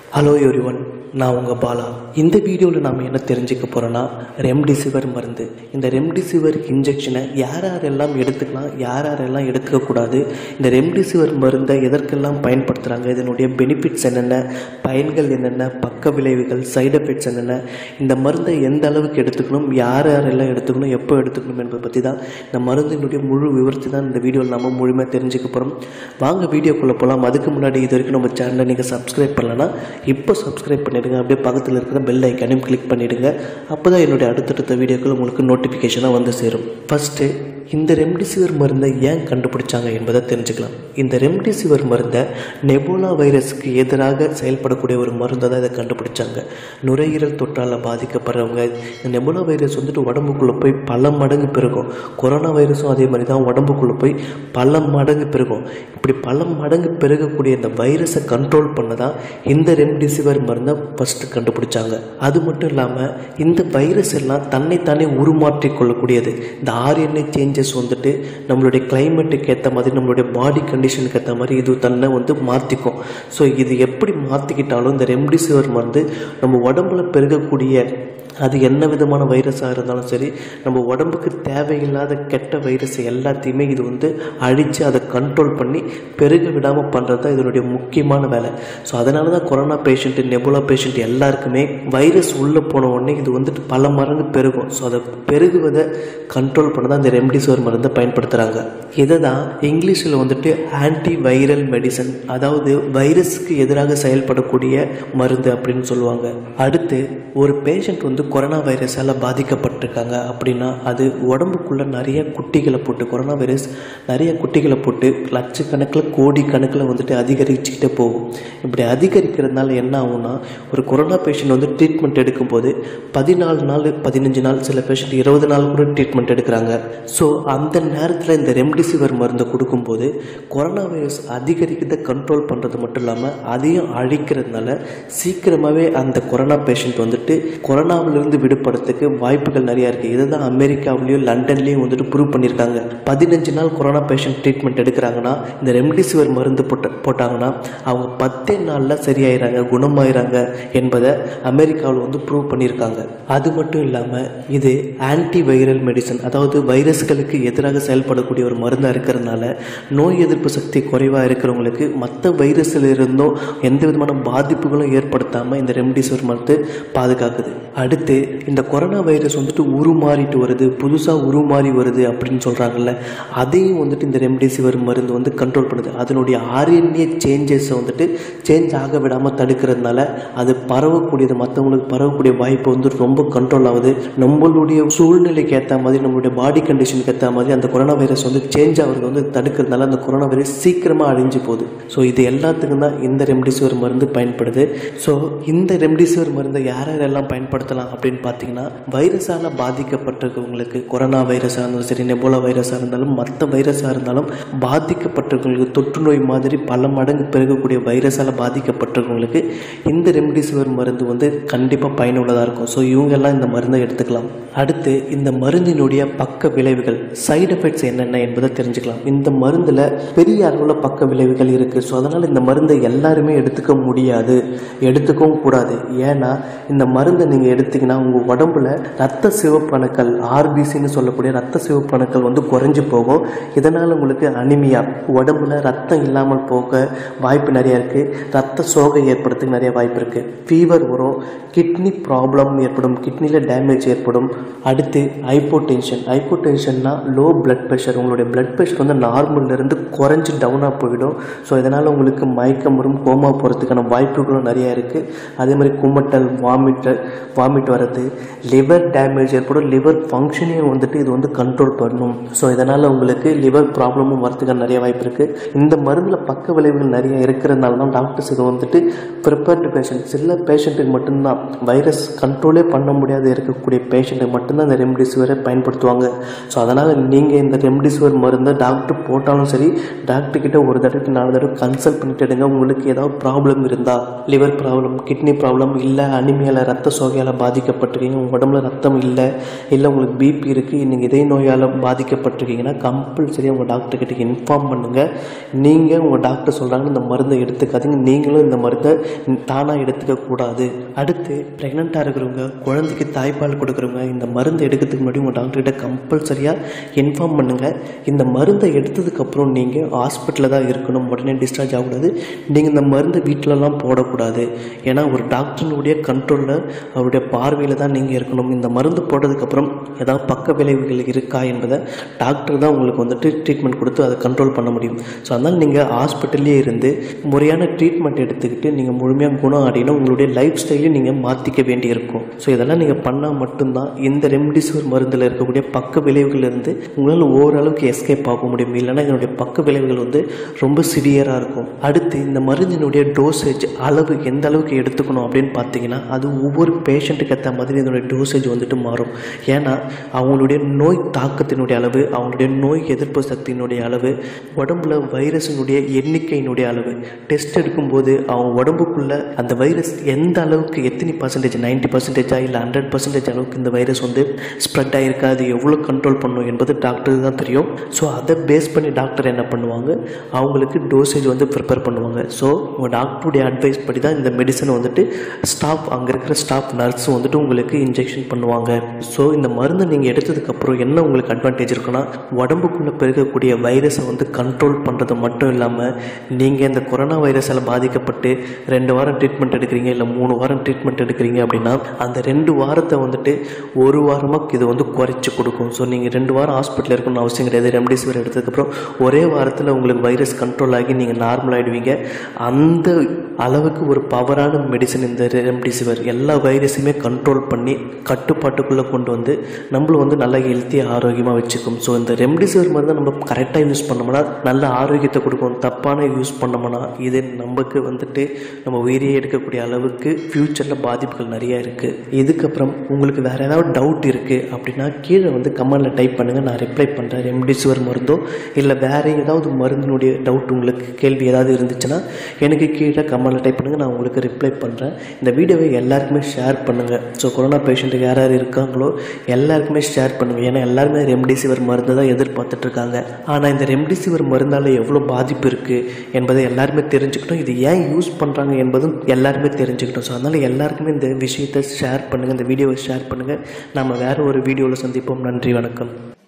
Hello everyone, நான் உங்கள் பாலா. இந்த வீடியோவில் நாம் என்ன தெரிஞ்சுக்க போகிறோன்னா, ரெம்டெசிவிர் மருந்து. இந்த ரெம்டெசிவிர் இன்ஜெக்ஷனை யாரெல்லாம் எடுத்துக்கலாம், யாரெல்லாம் எடுத்துக்கக்கூடாது, இந்த ரெம்டெசிவிர் மருந்தை எதற்கெல்லாம் பயன்படுத்துகிறாங்க, இதனுடைய பெனிஃபிட்ஸ் என்னென்ன, பயன்கள் என்னென்ன, பக்க விளைவுகள், சைடு எஃபெக்ட்ஸ் என்னென்ன, இந்த மருந்தை எந்த அளவுக்கு எடுத்துக்கணும், யாரெல்லாம் எடுத்துக்கணும், எப்போ எடுத்துக்கணும் என்பதை பற்றி தான் இந்த மருந்தினுடைய முழு விவரத்தை தான் இந்த வீடியோவில் நம்ம முழுமையாக தெரிஞ்சுக்க போகிறோம். வாங்க வீடியோக்குள்ளே போகலாம். அதுக்கு முன்னாடி இது வரைக்கும் நம்ம சேனலை நீங்கள் சப்ஸ்கிரைப் பண்ணலன்னா இப்போ சப்ஸ்கிரைப் பண்ணிவிடுங்க. அப்படியே பக்கத்தில் இருக்கிற பெல் ஐக்கானையும் கிளிக் பண்ணிவிடுங்க. அப்போ தான் என்னுடைய அடுத்தடுத்த வீடியோக்கள் உங்களுக்கு நோட்டிஃபிகேஷனாக வந்து சேரும். ஃபஸ்ட்டு இந்த ரெம்டெசிவிர் மருந்தை ஏன் கண்டுபிடிச்சாங்க என்பதை தெரிஞ்சுக்கலாம். இந்த ரெம்டெசிவிர் மருந்தை நெபோலா வைரஸுக்கு எதிராக செயல்படக்கூடிய ஒரு மருந்தை தான் இதை கண்டுபிடிச்சாங்க. நுரையீரல் தொற்றால் பாதிக்கப்படுறவங்க, இந்த நெபோலா வைரஸ் உடம்புக்குள்ளே போய் பல மடங்கு பெருகும். கொரோனா வைரஸும் அதே மாதிரி தான் உடம்புக்குள்ளே போய் பல மடங்கு பெருகும். இப்படி பல மடங்கு பெருகக்கூடிய இந்த வைரஸை கண்ட்ரோல் பண்ண தான் இந்த ரெம்டெசிவிர் மருந்தை ஃபஸ்ட்டு கண்டுபிடிச்சாங்க. அது மட்டும் இல்லாமல் இந்த வைரஸ் எல்லாம் தன்னைத்தானே உருமாற்றிக் கொள்ளக்கூடியது. இந்த ஆர்என்ஏ சேஞ்சஸ் நம்மளுடைய கிளைமேட்டுக்கு ஏற்ற மாதிரி, நம்மளுடைய பாடி கண்டிஷனுக்கு ஏற்ற மாதிரி இது தன்னை மாற்றிக்கும். ஸோ இது எப்படி மாற்றிக்கிட்டாலும் இந்த ரெம்டெசிவிர் மருந்து நம்ம உடம்புல பெருகக்கூடிய, அது என்ன விதமான வைரஸாக இருந்தாலும் சரி, நம்ம உடம்புக்கு தேவையில்லாத கெட்ட வைரஸ் எல்லாத்தையுமே இது அழித்து அதை கண்ட்ரோல் பண்ணி பெருக விடாமல் பண்ணுறது தான் இதனுடைய முக்கியமான வேலை. ஸோ அதனால தான் கொரோனா பேஷண்ட்டு, நெபோலா பேஷண்ட் எல்லாருக்குமே வைரஸ் உள்ளே போன உடனே இது பல மடங்கு பெருகும். ஸோ அதை பெருகுவதை கண்ட்ரோல் பண்ண தான் இந்த ரெம்டெசிவிர் மருந்தை பயன்படுத்துகிறாங்க. இதை தான் இங்கிலீஷில் ஆன்டி வைரல் மெடிசன், அதாவது வைரஸுக்கு எதிராக செயல்படக்கூடிய மருந்து அப்படின்னு சொல்லுவாங்க. அடுத்து ஒரு பேஷண்ட் கொரோனா வைரஸால் பாதிக்கப்பட்டிருக்காங்க அப்படின்னா அது உடம்புக்குள்ளே நிறைய குட்டிகளை போட்டு, கொரோனா வைரஸ் நிறைய குட்டிகளை போட்டு லட்சக்கணக்கில் கோடி கணக்கில் அதிகரிச்சுக்கிட்டே போகும். இப்படி அதிகரிக்கிறதுனால என்ன ஆகும்னா, ஒரு கொரோனா பேஷண்ட் ட்ரீட்மெண்ட் எடுக்கும்போது 14 நாள் 15 நாள், சில பேஷண்ட் 20 நாள் கூட ட்ரீட்மெண்ட் எடுக்கிறாங்க. ஸோ அந்த நேரத்தில் இந்த ரெம்டெசிவிர் மருந்தை கொடுக்கும்போது கொரோனா வைரஸ் அதிகரிக்கிறத கண்ட்ரோல் பண்ணுறது மட்டும் இல்லாமல் அதையும் அழிக்கிறதுனால சீக்கிரமாகவே அந்த கொரோனா பேஷண்ட் கொரோனாவிலிருந்து விடுபடுறதுக்கு வாய்ப்புகள் நிறையா இருக்குது. இதை தான் அமெரிக்காவிலையும் லண்டன்லேயும் ப்ரூவ் பண்ணியிருக்காங்க. 15 நாள் கொரோனா பேஷண்ட் ட்ரீட்மெண்ட் எடுக்கிறாங்கன்னா, இந்த ரெம்டெசிவிர் மருந்து போட்டாங்கன்னா அவங்க 10 நாளில் சரியாயிறாங்க, குணமாயிறாங்க என்பதை அமெரிக்காவில் ப்ரூவ் பண்ணியிருக்காங்க. அது மட்டும் இல்லாமல் இது ஆன்டி வைரல் மெடிசன், அதாவது வைரஸ்களுக்கு எதிராக செயல்படக்கூடிய ஒரு மருந்தாக இருக்கிறதுனால நோய் எதிர்ப்பு சக்தி குறைவாக இருக்கிறவங்களுக்கு மற்ற வைரஸில் இருந்தும் எந்த விதமான பாதிப்புகளும் ஏற்படுத்தாமல் இந்த ரெம்டெசிவிர் மருந்து பாதுகாக்குது. அடுத்து இந்த கொரோனா வைரஸ் உருமாறிட்டு வருது, புதுசாக உருமாறி வருது அப்படின்னு சொல்கிறாங்கல்ல, அதையும் இந்த ரெம்டெசிவிர் மருந்து கண்ட்ரோல் பண்ணுது. அதனுடைய ஆர்என்ஏ சேஞ்சஸை சேஞ்ச் ஆக விடாமல் தடுக்கிறதுனால அது பரவக்கூடியது, மற்றவங்களுக்கு பரவக்கூடிய வாய்ப்பு ரொம்ப கண்ட்ரோல் ஆகுது. நம்மளுடைய சூழ்நிலைக்கு ஏற்ற மாதிரி, நம்மளுடைய பாடி கண்டிஷனுக்கு ஏற்ற மாதிரி அந்த கொரோனா வைரஸ் சேஞ்ச் ஆகிறது தடுக்கிறதுனால அந்த கொரோனா வைரஸ் சீக்கிரமாக அழிஞ்சு போகுது. ஸோ இது எல்லாத்துக்கும் தான் இந்த ரெம்டெசிவிர் மருந்து பயன்படுது. ஸோ இந்த ரெம்டெசிவிர் மருந்தை யாரெல்லாம் பயன்படுத்தலாம் அப்படின்னு பார்த்தீங்கன்னா, வைரஸால் பாதிக்கப்பட்டிருக்கவங்களுக்கு, கொரோனா வைரஸாக இருந்தாலும் சரி, நெபோலா வைரஸாக இருந்தாலும், மற்ற வைரஸாக இருந்தாலும் பாதிக்கப்பட்டிருக்கவங்களுக்கு, தொற்று நோய் மாதிரி பல மடங்கு பெருகக்கூடிய வைரஸால் பாதிக்கப்பட்டிருக்கவங்களுக்கு இந்த ரெம்டெசிவிர் மருந்து கண்டிப்பாக பயனுள்ளதாக இருக்கும். ஸோ இவங்கெல்லாம் இந்த மருந்தை எடுத்துக்கலாம். அடுத்து இந்த மருந்தினுடைய பக்க விளைவுகள், சைடு எஃபெக்ட்ஸ் என்னென்ன என்பதை தெரிஞ்சுக்கலாம். இந்த மருந்தில் பெரிய அளவில் பக்க விளைவுகள் இருக்குது. ஸோ அதனால் இந்த மருந்தை எல்லாருமே எடுத்துக்க முடியாது, எடுத்துக்கவும் கூடாது. ஏன்னா இந்த மருந்தை நீங்கள் எடுத்தீங்கன்னா உங்கள் உடம்புல ரத்த சிவப்பணுக்கள், ஆர்பிசின்னு சொல்லக்கூடிய ரத்த சிவப்பணுக்கள் குறைஞ்சி போகும். இதனால் உங்களுக்கு அனிமியா, உடம்புல ரத்தம் இல்லாமல் போக வாய்ப்பு நிறையா இருக்குது. ரத்த சோகை ஏற்படுறதுக்கு நிறைய வாய்ப்பு இருக்குது. ஃபீவர் வரும், கிட்னி ப்ராப்ளம் ஏற்படும், கிட்னியில் டேமேஜ் ஏற்படும். அடுத்து ஹைப்போடென்ஷன்னா லோ பிளட் ப்ரெஷர், உங்களுடைய பிளட் ப்ரெஷர் நார்மலிருந்து குறைஞ்சி டவுனாக போயிடும். ஸோ இதனால் உங்களுக்கு மயக்கம் வரும், கோமா போகிறதுக்கான வாய்ப்புகளும் நிறையா இருக்குது. அதே மாதிரி குமட்டல், வாமிட் வர்றது, லிவர் டேமேஜ் ஏற்படும், லிவர் ஃபங்க்ஷனையும் இது கண்ட்ரோல் பண்ணும். ஸோ இதனால் உங்களுக்கு லிவர் ப்ராப்ளமும் வரதுக்கான நிறைய வாய்ப்பு இருக்குது. இந்த மருந்தில் பக்க விளைவுகள் நிறைய இருக்கிறதுனால தான் டாக்டர்ஸ் இது ப்ரிப்பேர்டு பேஷண்ட், சில பேஷண்ட்டுக்கு மட்டும்தான், வைரஸ் கண்ட்ரோலே பண்ண முடியாத இருக்கக்கூடிய பேஷண்ட்டுக்கு மட்டும்தான் இந்த ரெம்டெசிவிரை பயன்படுத்துவாங்க. ஸோ அதனால் நீங்கள் இந்த ரெம்டெசிவிர் மருந்தை டாக்டர் போட்டாலும் சரி, டாக்டர்கிட்ட ஒரு தடவைக்கு 4 தடவை கன்சல்ட் பண்ணிட்டு எடுங்க. உங்களுக்கு ஏதாவது ப்ராப்ளம் இருந்தால், லிவர் ப்ராப்ளம், கிட்னி ப்ராப்ளம், இல்லை அனிமியாவில் ரத்த சோகையால் பாதிக்க பாதிக்கப்பட்டிருக்கீங்க, உங்கள் உடம்புல ரத்தம் இல்லை, உங்களுக்கு பிபி இருக்குது, நீங்கள் இதய நோயால் பாதிக்கப்பட்டிருக்கீங்கன்னா கம்பல்சரியாக உங்கள் டாக்டர்கிட்ட இன்ஃபார்ம் பண்ணுங்கள். நீங்கள் உங்கள் டாக்டர் சொல்கிறாங்கன்னு இந்த மருந்தை எடுத்துக்காதீங்க, நீங்களும் இந்த மருந்தை தானாக எடுத்துக்கக்கூடாது. அடுத்து ப்ரெக்னெண்ட்டாக இருக்கிறவங்க, குழந்தைக்கு தாய்ப்பால் கொடுக்குறவங்க இந்த மருந்தை எடுக்கிறதுக்கு முன்னாடி உங்கள் டாக்டர்கிட்ட கம்பல்சரியாக இன்ஃபார்ம் பண்ணுங்கள். இந்த மருந்தை எடுத்ததுக்கப்புறம் நீங்கள் ஹாஸ்பிட்டலில் தான் இருக்கணும், உடனே டிஸ்சார்ஜ் ஆகக்கூடாது. நீங்கள் இந்த மருந்தை வீட்டிலலாம் போடக்கூடாது. ஏன்னா ஒரு டாக்டரினுடைய கண்ட்ரோலில், அவருடைய பார்வையில் தான் நீங்கள் இருக்கணும். இந்த மருந்து போட்டதுக்கப்புறம் ஏதாவது பக்க விளைவுகள் இருக்கா என்பதை டாக்டர் தான் உங்களுக்கு வந்துட்டு ட்ரீட்மெண்ட் கொடுத்து அதை கண்ட்ரோல் பண்ண முடியும். ஸோ அதனால் நீங்கள் ஹாஸ்பிட்டல்லே இருந்து முறையான ட்ரீட்மெண்ட் எடுத்துக்கிட்டு நீங்கள் முழுமையாக குணம் அடையணும். உங்களுடைய லைஃப் ஸ்டைலையும் நீங்கள் மாற்றிக்க வேண்டியிருக்கும். ஸோ இதெல்லாம் நீங்கள் பண்ணால் மட்டும்தான் இந்த ரெம்டெசிவிர் மருந்தில் இருக்கக்கூடிய பக்க விளைவுகளிலிருந்து உங்களால் ஓரளவுக்கு எஸ்கேப் ஆக முடியும். இல்லைன்னா இதனுடைய பக்க விளைவுகள் வந்து ரொம்ப சிவியராக இருக்கும். அடுத்து இந்த மருந்தினுடைய டோசேஜ் அளவு எந்த அளவுக்கு எடுத்துக்கணும் அப்படின்னு பார்த்தீங்கன்னா அது ஒவ்வொரு பேஷண்ட்டுக்கு ஏற்ற மாதிரி இதனுடைய டோசேஜ் வந்துட்டு மாறும். ஏன்னா அவங்களுடைய நோய் தாக்கத்தினுடைய அளவு, அவங்களுடைய நோய் எதிர்ப்பு சக்தியினுடைய அளவு, உடம்புல வைரஸினுடைய எண்ணிக்கையினுடைய அளவு, டெஸ்ட் எடுக்கும்போது அவங்க உடம்புக்குள்ள அந்த வைரஸ் எந்த அளவுக்கு எத்தனை பர்சன்டேஜ், 90% இல்லை 100% அளவுக்கு இந்த வைரஸ் வந்து ஸ்ப்ரெட் ஆகிருக்கா, அது எவ்வளோ கண்ட்ரோல் பண்ணும் என்பது டாக்டருக்கு தான் தெரியும். ஸோ அதை பேஸ் பண்ணி டாக்டர் என்ன பண்ணுவாங்க, அவங்களுக்கு டோசேஜ் வந்து ப்ரிப்பேர் பண்ணுவாங்க. ஸோ உங்கள் டாக்டருடைய அட்வைஸ் படி தான் இந்த மெடிசனை வந்துட்டு அங்கே இருக்கிற ஸ்டாஃப் நர்ஸும் வந்துட்டு உங்களுக்கு இன்ஜெக்ஷன் பண்ணுவாங்க. ஸோ இந்த மருந்து நீங்கள் எடுத்ததுக்கப்புறம் என்ன உங்களுக்கு அட்வான்டேஜ் இருக்குன்னா, உடம்புக்குள்ளே பெருகக்கூடிய வைரஸை வந்து கண்ட்ரோல் பண்ணுறது மட்டும் இல்லாமல், நீங்கள் இந்த கொரோனா வைரஸால் பாதிக்கப்பட்டு 2 வாரம் ட்ரீட்மெண்ட் எடுக்கிறீங்க, இல்லை 3 வாரம் ட்ரீட்மெண்ட் எடுக்கிறீங்க அப்படின்னா அந்த 2 வாரத்தை வந்துட்டு 1 வாரமாக இது வந்து குறைச்சி கொடுக்கும். ஸோ நீங்கள் 2 வாரம் ஹாஸ்பிட்டலில் இருக்கணும்னு அவசியம் கிடையாது. ரெம்டெசிவிர் எடுத்ததுக்கப்புறம் ஒரே வாரத்தில் உங்களுக்கு வைரஸ் கண்ட்ரோல் ஆகி நீங்கள் நார்மல் ஆகிடுவீங்க. அந்த அளவுக்கு ஒரு பவரான மெடிசன் இந்த ரெம்டெசிவிர். எல்லா வைரஸுமே கண்ட்ரோல் பண்ணி கட்டுப்பாட்டுக்குள்ளே கொண்டு வந்து நம்மளும் வந்து நல்லா ஹெல்த்தியாக ஆரோக்கியமாக வச்சுக்கும். ஸோ இந்த ரெம்டெசிவிர் மருந்து நம்ம கரெக்டாக யூஸ் பண்ணோம்னா நல்ல ஆரோக்கியத்தை கொடுக்கும். தப்பான யூஸ் பண்ணோம்னா இது நமக்கு வந்துட்டு நம்ம உயிரியே எடுக்கக்கூடிய அளவுக்கு ஃப்யூச்சரில் பாதிப்புகள் நிறையா இருக்குது. இதுக்கப்புறம் உங்களுக்கு வேறு ஏதாவது டவுட் இருக்குது அப்படின்னா கீழே வந்து கமெண்டில் டைப் பண்ணுங்கள், நான் ரிப்ளை பண்ணுறேன். ரெம்டெசிவிர் மருந்தோ இல்லை வேறு ஏதாவது மருந்தினுடைய டவுட் உங்களுக்கு கேள்வி ஏதாவது இருந்துச்சுன்னா எனக்கு கீழே கமெண்டில் டைப் பண்ணுங்கள், நான் உங்களுக்கு ரிப்ளை பண்ணுறேன். இந்த வீடியோவை எல்லாருக்குமே ஷேர் பண்ணுங்கள். ஸோ கொரோனா பேஷண்ட்டுக்கு யார் யார் இருக்காங்களோ எல்லாருக்குமே ஷேர் பண்ணுங்கள். ஏன்னா எல்லாருமே ரெம்டெசிவிர் மருந்து தான் எதிர்பார்த்துட்ருக்காங்க. ஆனால் இந்த ரெம்டெசிவிர் மருந்தால் எவ்வளோ பாதிப்பு இருக்குது என்பதை எல்லாருமே தெரிஞ்சுக்கிட்டோம். இது ஏன் யூஸ் பண்ணுறாங்க என்பதும் எல்லாருமே தெரிஞ்சுக்கிட்டோம். ஸோ அதனால் எல்லாருக்குமே இந்த விஷயத்தை ஷேர் பண்ணுங்கள், இந்த வீடியோவை ஷேர் பண்ணுங்கள். நம்ம வேறு ஒரு வீடியோவில் சந்திப்போம். நன்றி, வணக்கம்.